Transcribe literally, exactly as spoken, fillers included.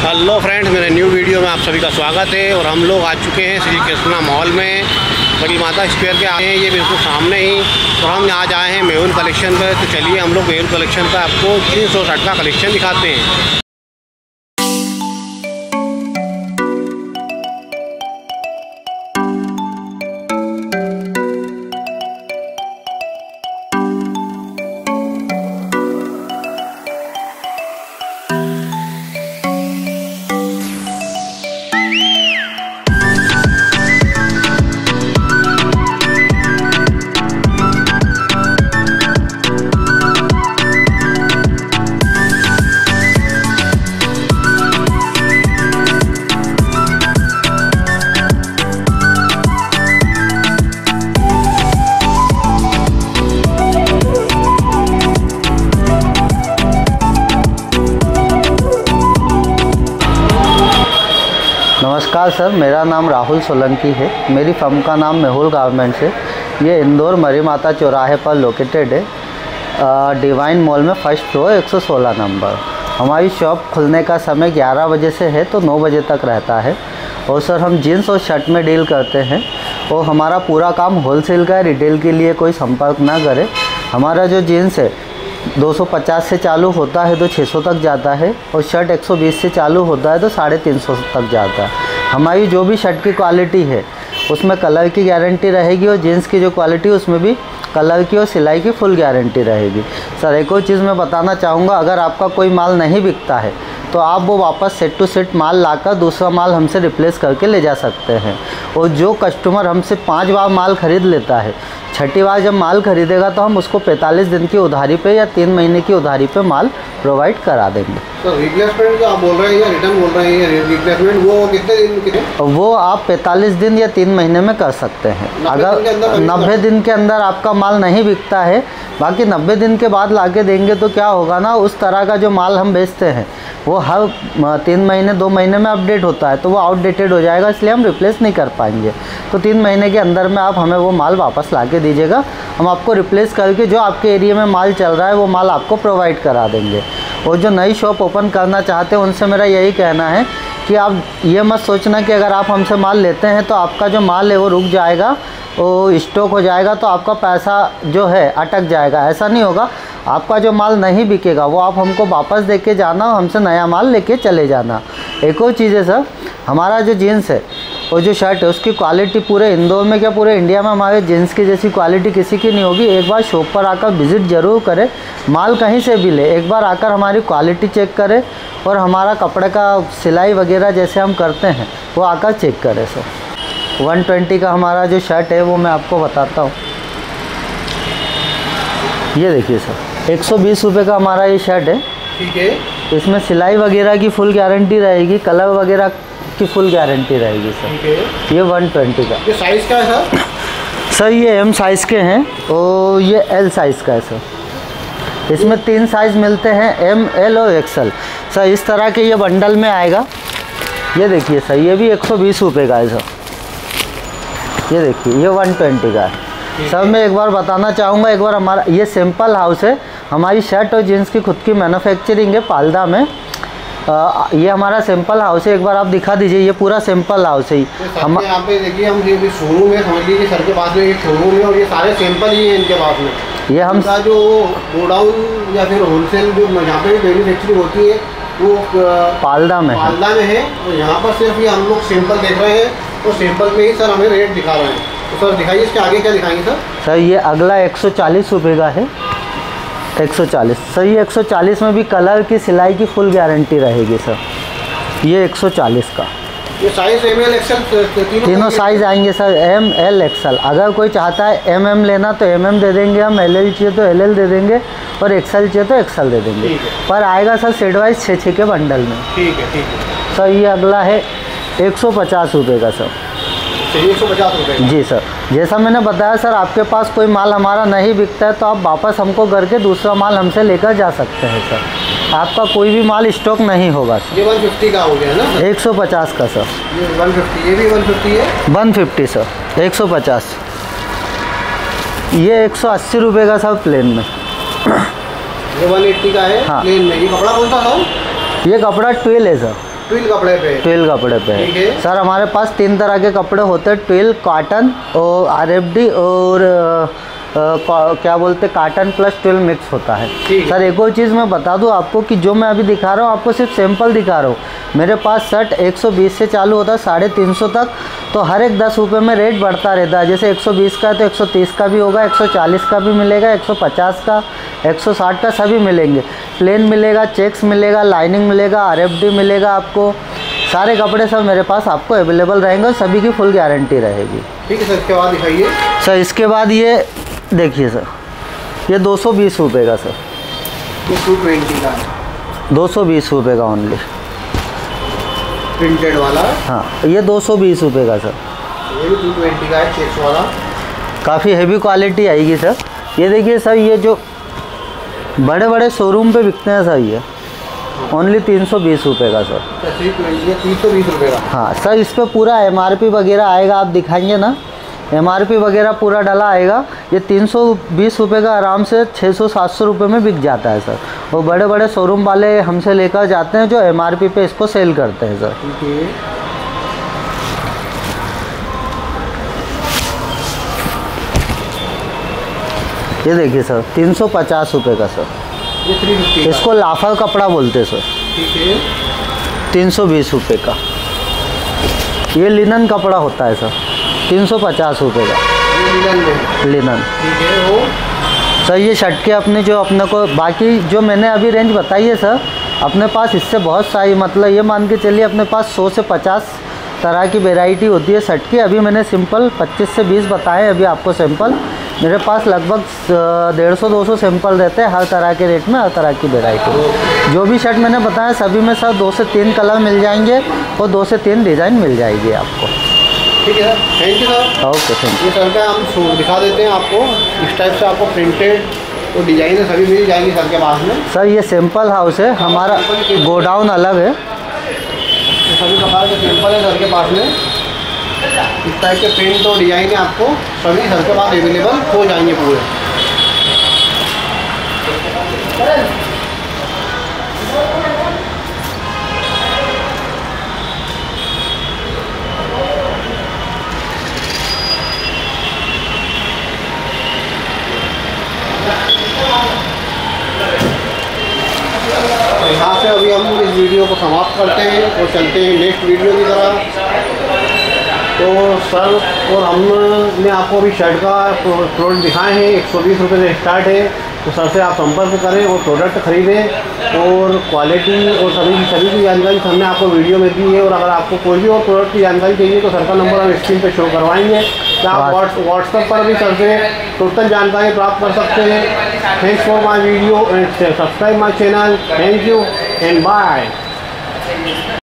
Hello friends, मेरे new video में आप सभी का स्वागत है। और हम लोग आ चुके हैं श्री कृष्णा मॉल में, बड़ी माता स्क्वायर के आए हैं, ये बिल्कुल सामने ही। और हम आज आए हैं मेहुल कलेक्शन पर। तो चलिए हम लोग मेहुल कलेक्शन पर आपको तीन सौ साठ का कलेक्शन दिखाते हैं। नमस्कार सर, मेरा नाम राहुल सोलंकी है। मेरी फर्म का नाम मेहुल गारमेंट्स है। ये इंदौर मरी माता चौराहे पर लोकेटेड है, डिवाइन मॉल में फर्स्ट फ्लोर एक सौ सोलह नंबर। हमारी शॉप खुलने का समय ग्यारह बजे से है तो नौ बजे तक रहता है। और सर हम जीन्स और शर्ट में डील करते हैं और हमारा पूरा काम होलसेल का है। रिटेल के लिए कोई संपर्क ना करे। हमारा जो जीन्स है दो सौ पचास से चालू होता है तो छह सौ तक जाता है, और शर्ट एक सौ बीस से चालू होता है तो साढ़े तीन सौ तक जाता है। हमारी जो भी शर्ट की क्वालिटी है उसमें कलर की गारंटी रहेगी, और जीन्स की जो क्वालिटी है उसमें भी कलर की और सिलाई की फुल गारंटी रहेगी। सर एक और चीज़ मैं बताना चाहूँगा, अगर आपका कोई माल नहीं बिकता है तो आप वो वापस सेट टू सेट माल लाकर दूसरा माल हमसे रिप्लेस करके ले जा सकते हैं। और जो कस्टमर हमसे पाँच बार माल ख़रीद लेता है, छठी बार जब माल खरीदेगा तो हम उसको पैंतालीस दिन की उधारी पे या तीन महीने की उधारी पे माल प्रोवाइड करा देंगे। तो रिप्लेसमेंट जो आप बोल रहे हैं या रिटर्न बोल रहे हैं, रिप्लेसमेंट वो कितने दिन के? वो आप पैंतालीस दिन या तीन महीने में कर सकते हैं। अगर नब्बे दिन के अंदर आपका माल नहीं बिकता है, बाकी नब्बे दिन के बाद ला के देंगे तो क्या होगा ना, उस तरह का जो माल हम बेचते हैं वो हर तीन महीने दो महीने में अपडेट होता है तो वो आउटडेटेड हो जाएगा, इसलिए हम रिप्लेस नहीं कर पाएंगे। तो तीन महीने के अंदर में आप हमें वो माल वापस ला के दीजिएगा, हम आपको रिप्लेस करके जो आपके एरिया में माल चल रहा है वो माल आपको प्रोवाइड करा देंगे। और जो नई शॉप ओपन करना चाहते हैं उनसे मेरा यही कहना है कि आप ये मत सोचना कि अगर आप हमसे माल लेते हैं तो आपका जो माल है वो रुक जाएगा, वो स्टॉक हो जाएगा तो आपका पैसा जो है अटक जाएगा। ऐसा नहीं होगा। आपका जो माल नहीं बिकेगा वो आप हमको वापस दे के जाना और हमसे नया माल लेके चले जाना। एक और चीज़ है सर, हमारा जो जीन्स है और जो शर्ट है उसकी क्वालिटी पूरे इंदौर में क्या पूरे इंडिया में हमारे जीन्स की जैसी क्वालिटी किसी की नहीं होगी। एक बार शॉप पर आकर विज़िट ज़रूर करें, माल कहीं से भी ले, एक बार आकर हमारी क्वालिटी चेक करें और हमारा कपड़े का सिलाई वगैरह जैसे हम करते हैं वो आकर चेक करें। सर वन ट्वेंटी का हमारा जो शर्ट है वो मैं आपको बताता हूँ। ये देखिए सर, एक सौ बीस रुपये का हमारा ये शर्ट है। ठीक है। इसमें सिलाई वगैरह की फुल गारंटी रहेगी, कलर वगैरह की फुल गारंटी रहेगी सर। ठीक है। ये वन ट्वेंटी का। ये साइज़ का है सर? सर ये एम साइज़ के हैं और ये एल साइज़ का है सर। इसमें तीन साइज़ मिलते हैं, एम, एल और एक्सल। सर इस तरह के ये बंडल में आएगा। ये देखिए सर, ये भी एक सौ बीस रुपये का है सर। ये देखिए ये वन ट्वेंटी का है। सर मैं एक बार बताना चाहूँगा, एक बार हमारा ये सिंपल हाउस है, हमारी शर्ट और जीन्स की खुद की मैन्युफैक्चरिंग है पालदा में। आ, ये हमारा सिंपल हाउस है, एक बार आप दिखा दीजिए। ये पूरा सिंपल हाउस है। तो हम यहाँ पे देखिए, हम ये शोरूम है, समझ लीजिए सर के पास में एक शोरूम है और ये सारे सैंपल ही हैं इनके पास में। ये हम जो गोडाउन या फिर होलसेल जो यहाँ पे मैन्युफैक्चरिंग होती है वो पालदा में पालदा में है। और यहाँ पर सिर्फ ये हम लोग सैंपल देख रहे हैं और सैंपल में ही सर हमें रेट दिखा रहे हैं। तो सर दिखाइए इसके आगे क्या दिखाएंगे सर? सर ये अगला एक सौ चालीस रुपये का है। एक सौ चालीस सर, ये एक सौ चालीस में भी कलर की सिलाई की फुल गारंटी रहेगी सर। ये एक सौ चालीस का। ये साइज एम एल एक्सल तीनों, तीनों साइज़ आएंगे सर, एम, एल, एक्सल। अगर कोई चाहता है एम एम लेना तो एम एम दे देंगे हम, एल एल चाहिए तो एल एल दे देंगे, और एक्सल चाहिए तो एक्सल दे देंगे। पर आएगा सर सेट वाइज छः छः के बंडल में। ठीक है ठीक है सर। ये अगला है एक सौ पचास रुपये का सर। एक सौ पचास रुपये जी सर। जैसा मैंने बताया सर, आपके पास कोई माल हमारा नहीं बिकता है तो आप वापस हमको करके दूसरा माल हमसे लेकर जा सकते हैं सर। आपका कोई भी माल स्टॉक नहीं होगा सर। ये एक सौ पचास का हो गया ना? एक सौ पचास का सर। ये एक सौ पचास, ये भी एक सौ पचास है। एक सौ पचास सर, एक सौ पचास। ये एक सौ अस्सी रुपये का सर प्लेन में। ये एक सौ अस्सी का है। हाँ। प्लेन में। ये कपड़ा कौन सा था? ये कपड़ा ट्वेल है सर। ट्विल कपड़े पे ट्विल कपड़े पे है सर। हमारे पास तीन तरह के कपड़े होते हैं, ट्विल, कॉटन और आर एफ डी और आ, क्या बोलते काटन प्लस ट्विल मिक्स होता है सर। एक और चीज़ मैं बता दूं आपको कि जो मैं अभी दिखा रहा हूँ आपको सिर्फ सैंपल दिखा रहा हूँ। मेरे पास शर्ट एक सौ बीस से चालू होता है साढ़े तीन सौ तक, तो हर एक दस रुपये में रेट बढ़ता रहता है। जैसे एक सौ बीस का है तो एक सौ तीस का भी होगा, एक सौ चालीस का भी मिलेगा, एक सौ पचास का, एक सौ साठ का सभी मिलेंगे। प्लेन मिलेगा, चेक्स मिलेगा, लाइनिंग मिलेगा, आर एफ डी मिलेगा आपको। सारे कपड़े सब मेरे पास आपको अवेलेबल रहेंगे और सभी की फुल गारंटी रहेगी। ठीक है सर, इसके बाद दिखाइए सर। इसके बाद ये देखिए सर, ये दो सौ बीस रुपये का सर, ये टू ट्वेंटी का दो सौ बीस रुपये का ओनली प्रिंटेड वाला। हाँ, ये दो सौ बीस रुपये का सर। ये भी टू ट्वेंटी का है, चेक्स वाला, काफ़ी हेवी क्वालिटी आएगी सर। ये देखिए सर, ये जो बड़े बड़े शोरूम पे बिकते हैं सर, ये ओनली तीन सौ बीस रुपये का सर। तीन सौ बीस रुपये का। हाँ सर, इस पर पूरा एम आर पी वगैरह आएगा, आप दिखाएंगे ना, एम आर पी वगैरह पूरा डला आएगा। ये तीन सौ बीस रुपये का आराम से छः सौ सात सौ रुपये में बिक जाता है सर। और बड़े बड़े शोरूम वाले हमसे लेकर जाते हैं जो एम आर पी पे इसको सेल करते हैं सर। ये देखिए सर, तीन सौ पचास रुपये का सर। ये थ्री फिफ्टी, इसको लाफा कपड़ा बोलते हैं सर। ठीक है, तीन सौ बीस रुपये का। ये लिनन कपड़ा होता है सर, तीन सौ पचास रुपये का। ये लिनन में, लिनन ठीक है। वो सर ये शर्ट के अपने जो अपने को बाकी जो मैंने अभी रेंज बताई है सर, अपने पास इससे बहुत सारी, मतलब ये मान के चलिए अपने पास सौ से पचास तरह की वैरायटी होती है शर्ट की। अभी मैंने सिंपल पच्चीस से बीस बताए अभी आपको सैंपल। मेरे पास लगभग डेढ़ सौ दो सौ सैंपल रहते हैं हर तरह के रेट में, हर तरह की वैरायटी। जो भी शर्ट मैंने बताया सभी में सर दो से तीन कलर मिल जाएंगे और दो से तीन डिज़ाइन मिल जाएगी आपको। ठीक है sir, thank you sir. Okay, thank you. ये सर का हम दिखा देते हैं आपको, इस टाइप से आपको प्रिंटेड और डिजाइन सभी मिल जाएंगी सर के पास में। सर ये सैंपल हाउस है, हमारा गोडाउन अलग है। ये सभी प्रकार के सैंपल है सर के पास में। इस टाइप के प्रिंट और डिजाइन है आपको सभी सर के पास अवेलेबल हो जाएंगे पूरे। यहाँ से अभी हम इस वीडियो को समाप्त करते हैं और चलते हैं नेक्स्ट वीडियो की तरह। तो सर और हमने आपको अभी शर्ट का प्रोडक्ट दिखाए हैं, एक सौ बीस रुपये से स्टार्ट है। तो सर से आप संपर्क करें और प्रोडक्ट ख़रीदें और क्वालिटी और सभी सभी की जानकारी सर ने आपको वीडियो में दी है। और अगर आपको कोई भी और प्रोडक्ट की जानकारी चाहिए तो सर का नंबर हम स्क्रीन पे शो करवाएंगे, तो आप व्हाट्सएप पर भी सर से टोटल जानकारी प्राप्त कर सकते हैं। Thanks for my video and subscribe my channel. Thank you and bye.